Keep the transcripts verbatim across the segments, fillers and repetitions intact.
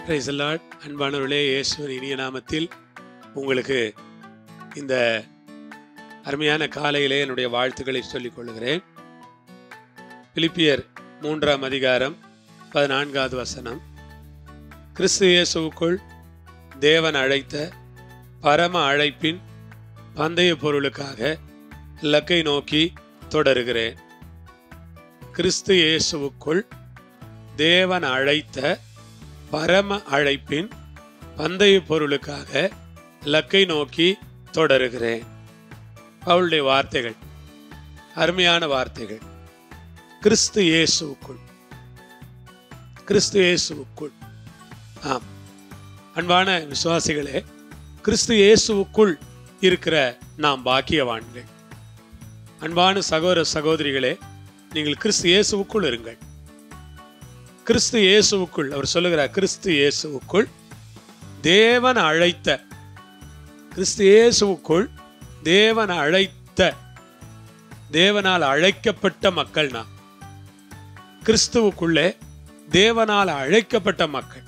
Praise the Lord. அன்பானவர்களே, இயேசுவின் இனிய நாமத்தில் உங்களுக்கு இந்த அருமையான காலையிலே என்னுடைய வாழ்த்துக்களை சொல்லிக் கொள்கிறேன். பிலிப்பியர் மூன்றாம் அதிகாரம் பதினான்காவது வசனம். கிறிஸ்து இயேசுவுக்குள் தேவன் அழைத்த பரம அழைப்பின் பந்தய பொருளுக்காக இலக்கை நோக்கி தொடருகிறேன். கிறிஸ்து இயேசுவுக்குள் தேவன் அழைத்த பரம அழைப்பின் பந்தய பொருளுக்காக இலக்கை நோக்கி தொடருகிறேன். அவளுடைய வார்த்தைகள் அருமையான வார்த்தைகள். கிறிஸ்து இயேசுவுக்குள், கிறிஸ்து இயேசுவுக்குள். ஆம் அன்பான விசுவாசிகளே, கிறிஸ்து இயேசுவுக்குள் இருக்கிற நாம் பாக்கியவான்கள். அன்பான சகோதர சகோதரிகளே, நீங்கள் கிறிஸ்து இயேசுவுக்குள் இருங்கள். கிறிஸ்து இயேசுவுக்குள் அவர் சொல்லுகிறார், கிறிஸ்து இயேசுவுக்குள் தேவன் அழைத்த, கிறிஸ்து இயேசுவுக்குள் தேவன் அழைத்த, தேவனால் அழைக்கப்பட்ட மக்கள் நாம். கிறிஸ்துவுக்குள்ளே தேவனால் அழைக்கப்பட்ட மக்கள்.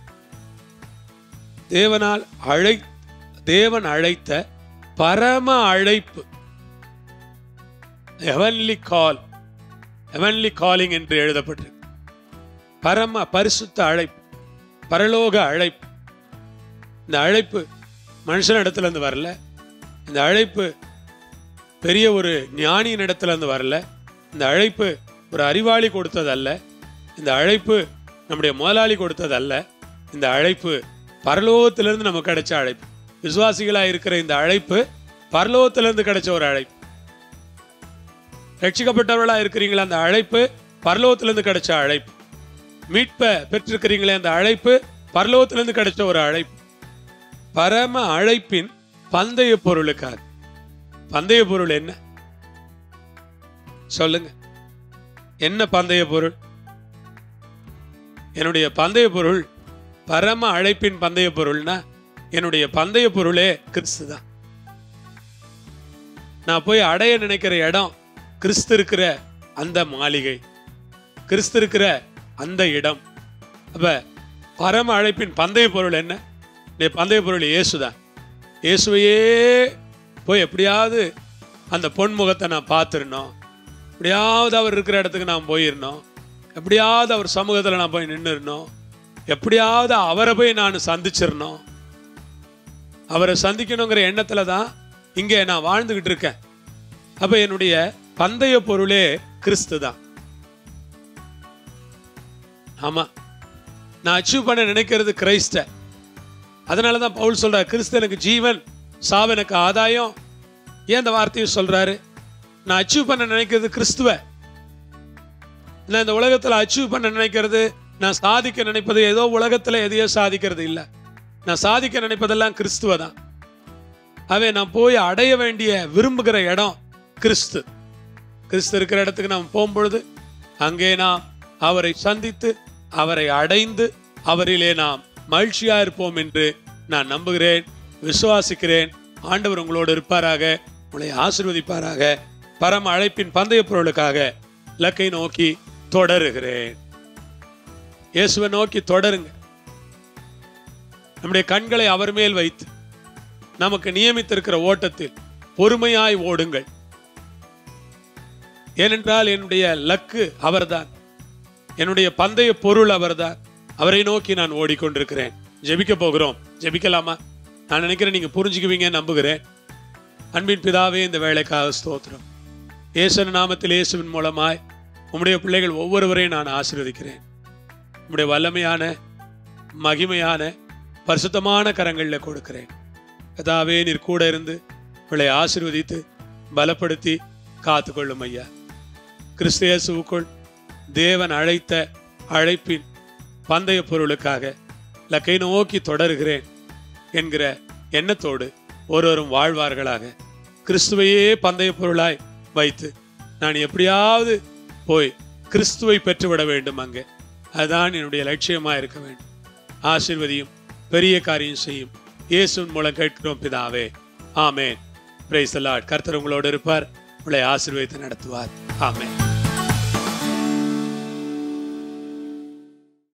தேவனால் அழை தேவன் அழைத்த பரம அழைப்பு, ஹெவன்லி கால், ஹெவன்லி காலிங் என்று எழுதப்பட்டிருக்கு. பரம பரிசுத்த அழைப்பு, பரலோக அழைப்பு. இந்த அழைப்பு மனுஷன் இடத்துல இருந்து வரல. இந்த அழைப்பு பெரிய ஒரு ஞானியின் இடத்துல இருந்து வரல. இந்த அழைப்பு ஒரு அறிவாளி கொடுத்ததல்ல. இந்த அழைப்பு நம்முடைய முதலாளி கொடுத்ததல்ல. இந்த அழைப்பு பரலோகத்திலிருந்து நமக்கு கிடைச்ச அழைப்பு. விசுவாசிகளாக இருக்கிற இந்த அழைப்பு பரலோகத்திலிருந்து கிடைச்ச ஒரு அழைப்பு. ரட்சிக்கப்பட்டவர்களா இருக்கிறீங்களா, அந்த அழைப்பு பரலோகத்திலிருந்து கிடைச்ச அழைப்பு. மீட்பை பெற்றிருக்கிறீங்களே, அந்த அழைப்பு பரலோகத்திலிருந்து கிடைச்ச ஒரு அழைப்பு. பரம அழைப்பின் பந்தய பொருளுக்காக. பந்தய பொருள் என்ன சொல்லுங்க? என்ன பந்தய பொருள்? என்னுடைய பந்தய பொருள், பரம அழைப்பின் பந்தய பொருள்னா என்னுடைய பந்தய பொருளே கிறிஸ்து தான். நான் போய் அடைய நினைக்கிற இடம் கிறிஸ்து இருக்கிற அந்த மாளிகை, கிறிஸ்து இருக்கிற அந்த இடம். அப்ப பரம அழைப்பின் பந்தய பொருள் என்ன? பந்தய பொருள் இயேசுதான். இயேசுவையே போய் எப்படியாவது அந்த பொன்முகத்தை நான் பார்த்துருந்தோம், எப்படியாவது அவர் இருக்கிற இடத்துக்கு நான் போயிருந்தோம், எப்படியாவது அவர் சமூகத்தில் நான் போய் நின்றுருந்தோம், எப்படியாவது அவரை போய் நான் சந்திச்சிடணும். அவரை சந்திக்கணுங்கிற எண்ணத்துல தான் இங்கே நான் வாழ்ந்துகிட்டு இருக்கேன். அப்ப என்னுடைய பந்தய பொருளே கிறிஸ்து தான். ஆமா, நான் அச்சீவ் பண்ண நினைக்கிறது கிறிஸ்த. அதனாலதான் பவுல் சொல்றாரு, கிறிஸ்து எனக்கு ஜீவன், சாவு எனக்கு ஆதாயம். ஏன் இந்த வார்த்தையை சொல்றாரு? நான் அச்சீவ் பண்ண நினைக்கிறது கிறிஸ்துவ. நான் இந்த உலகத்துல அச்சீவ் பண்ண நினைக்கிறது, நான் சாதிக்க நினைப்பது ஏதோ உலகத்துல எதையோ சாதிக்கிறது இல்லை. நான் சாதிக்க நினைப்பதெல்லாம் கிறிஸ்துவ தான். அவை நான் போய் அடைய வேண்டிய விரும்புகிற இடம் கிறிஸ்து. கிறிஸ்து இருக்கிற இடத்துக்கு நாம் போகும்பொழுது அங்கே நாம் அவரை சந்தித்து அவரை அடைந்து அவரிலே நாம் மகிழ்ச்சியா இருப்போம் என்று நான் நம்புகிறேன், விசுவாசிக்கிறேன். ஆண்டவர் உங்களோடு இருப்பாராக, உங்களை ஆசீர்வதிப்பாராக. பரம அழைப்பின் பந்தய பொருளுக்காக இலக்கை நோக்கி தொடருகிறேன். இயேசுவை நோக்கி தொடருங்க. நம்முடைய கண்களை அவர் மேல் வைத்து நமக்கு நியமித்திருக்கிற ஓட்டத்தில் பொறுமையாய் ஓடுங்கள். ஏனென்றால் என்னுடைய லக்கு அவர்தான், என்னுடைய பந்தய பொருள் அவர்தான். அவரை நோக்கி நான் ஓடிக்கொண்டிருக்கிறேன். ஜெபிக்க போகிறோம். ஜெபிக்கலாமா? நான் நினைக்கிறேன் நீங்க புரிஞ்சுக்குவீங்க நம்புகிறேன். அன்பின் பிதாவே, இந்த வேலைக்காக ஸ்தோத்திரம். இயேசு நாமத்தில், இயேசுவின் மூலமாய் உம்முடைய பிள்ளைகள் ஒவ்வொருவரையும் நான் ஆசீர்வதிக்கிறேன். உம்முடைய வல்லமையான மகிமையான பரிசுத்தமான கரங்களில் கொடுக்கிறேன். கதாவே, நீர் கூட இருந்து உங்களை ஆசீர்வதித்து பலப்படுத்தி காத்துக்கொள்ளும் ஐயா. கிறிஸ்து இயேசுவுக்குள் தேவன் அழைத்த அழைப்பின் பந்தய பொருளுக்காக இலக்கை நோக்கி தொடருகிறேன் என்கிற எண்ணத்தோடு ஒருவரும் வாழ்வார்களாக. கிறிஸ்துவையே பந்தய பொருளாய் வைத்து நான் எப்படியாவது போய் கிறிஸ்துவை பெற்றுவிட வேண்டும். அங்கே அதுதான் என்னுடைய லட்சியமாக இருக்க வேண்டும். ஆசீர்வதியும், பெரிய காரியம் செய்யும். இயேசுவின் மூலம் கேட்கிறோம் பிதாவே, ஆமென். Praise the Lord. கர்த்தர் உங்களோடு இருப்பார், உங்களை ஆசீர்வதித்து நடத்துவார். ஆமென்.